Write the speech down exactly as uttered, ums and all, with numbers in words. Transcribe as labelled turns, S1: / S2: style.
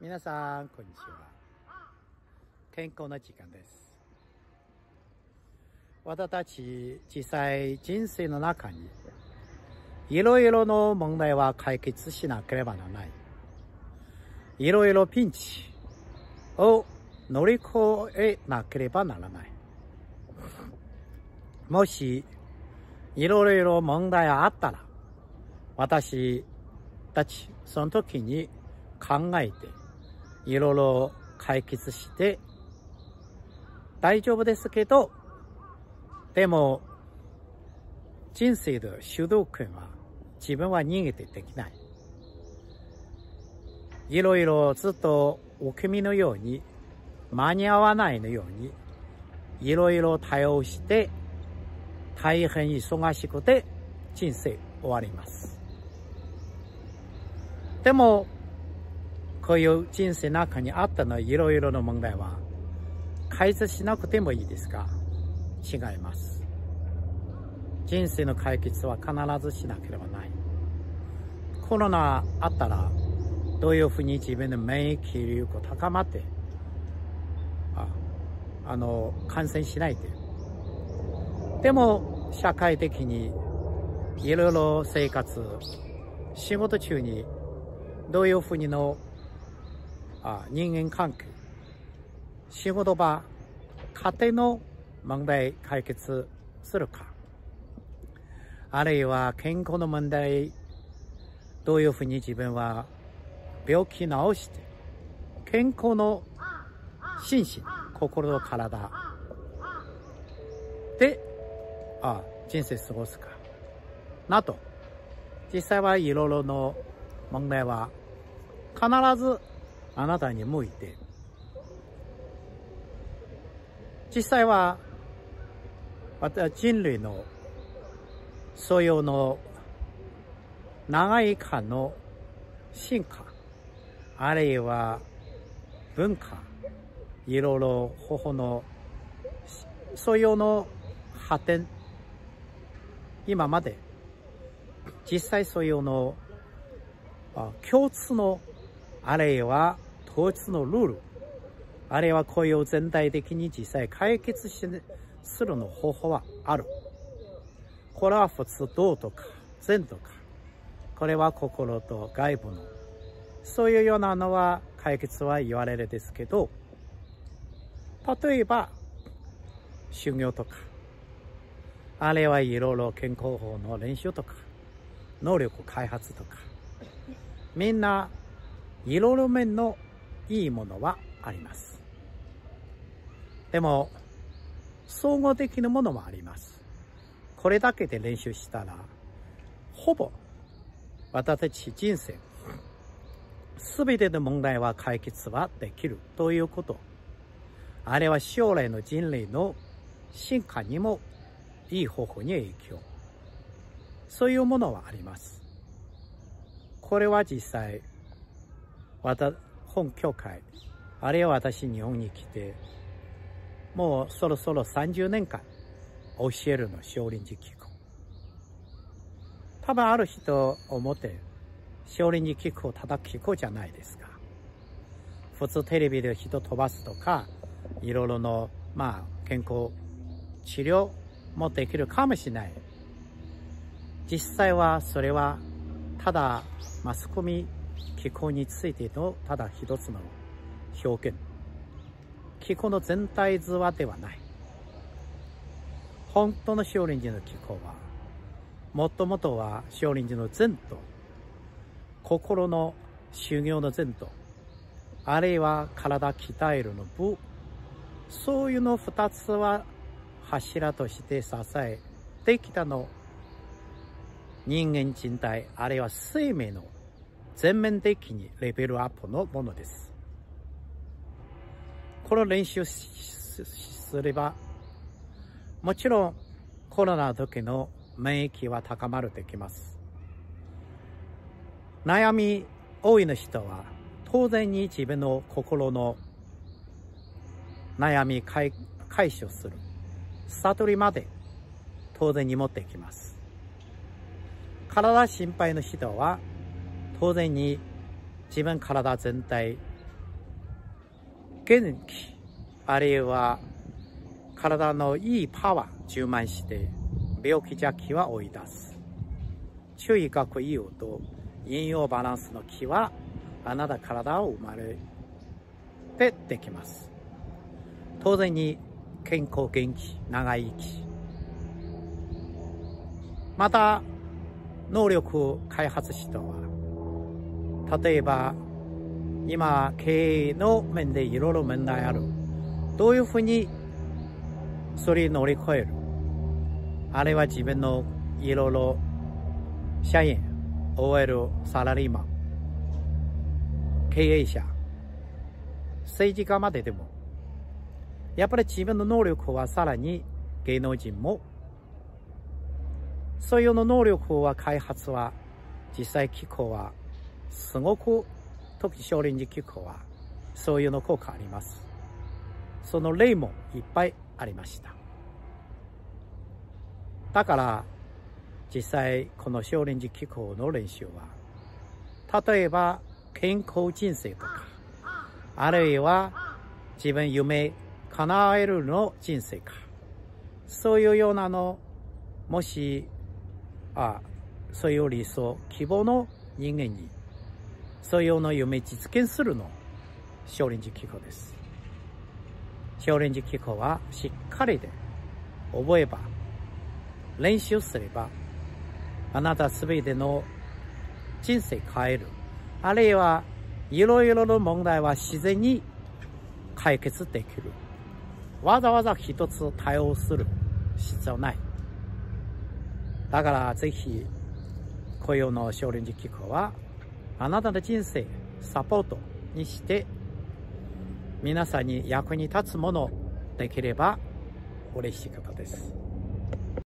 S1: 皆さんこんにちは。健康な時間です。私たち実際人生の中にいろいろの問題は解決しなければならない。いろいろピンチを乗り越えなければならない。もしいろいろ問題があったら、私たちその時に考えていろいろ解決して大丈夫ですけど、でも人生の主導権は自分は逃げてできない。いろいろずっとおきみのように間に合わないのようにいろいろ対応して大変忙しくて人生終わります。でもこういう人生の中にあったのいろいろな問題は解決しなくてもいいですか？違います。人生の解決は必ずしなければない。コロナあったらどういうふうに自分の免疫力が高まってああの感染しないで。でも社会的にいろいろ生活仕事中にどういうふうにのあ人間関係仕事場家庭の問題解決するか、あるいは健康の問題どういうふうに自分は病気治して健康の心身心と体であ人生過ごすかなど、実際はいろいろの問題は必ずあなたに向いて、実際は人類の所有の長い間の進化、あるいは文化、いろいろ方法の所有の発展、今まで実際所有の共通のあるいは統一のルール、あるいはこういう全体的に実際解決するの方法はある。これは普通道とか善とか、これは心と外部のそういうようなのは解決は言われるですけど、例えば修行とか、あるいはいろいろ健康法の練習とか能力開発とか、みんないろいろ面のいいものはあります。でも総合的なものもあります。これだけで練習したらほぼ私たち人生すべての問題は解決はできるということ、あれは将来の人類の進化にもいい方法に影響、そういうものはあります。これは実際私本教会、あるいは私日本に来てもうそろそろさんじゅうねんかん教えるの少林寺気功。多分ある人思って少林寺気功ただ気功じゃないですか。普通テレビで人飛ばすとかいろいろのまあ健康治療もできるかもしれない。実際はそれはただマスコミ気候についてのただ一つの表現、気候の全体図話ではない。本当の少林寺の気候はもともとは少林寺の禅と心の修行の禅と、あるいは体鍛えるの部、そういうの二つは柱として支えてきたの人間人体、あるいは生命の全面的にレベルアップのものです。この練習すればもちろんコロナの時の免疫は高まるできます。悩み多いの人は当然に自分の心の悩み解消する悟りまで当然に持ってきます。体心配の人は当然に自分体全体元気、あるいは体のいいパワー充満して病気邪気は追い出す。中医学言うと陰陽バランスの気はあなた体を生まれてできます。当然に健康元気、長生き。また能力を開発したは、例えば今経営の面でいろいろ問題ある。どういうふうにそれを乗り越える。あるいは自分のいろいろ社員、オーエル、サラリーマン、経営者、政治家まででも、やっぱり自分の能力はさらに芸能人も、そういうの能力は開発は、実際機構は、すごく、特に少林寺機構は、そういうの効果あります。その例もいっぱいありました。だから、実際この少林寺機構の練習は、例えば健康人生とか、あるいは自分夢叶えるの人生か、そういうようなの、もし、あ、そういう理想、希望の人間に、そういうような夢実現するの、少林寺機構です。少林寺機構はしっかりで覚えば、練習すれば、あなたすべての人生変える。あるいはいろいろな問題は自然に解決できる。わざわざ一つ対応する必要ない。だからぜひ、雇用の少林寺機構は、あなたの人生サポートにして、皆さんに役に立つものできれば嬉しいことです。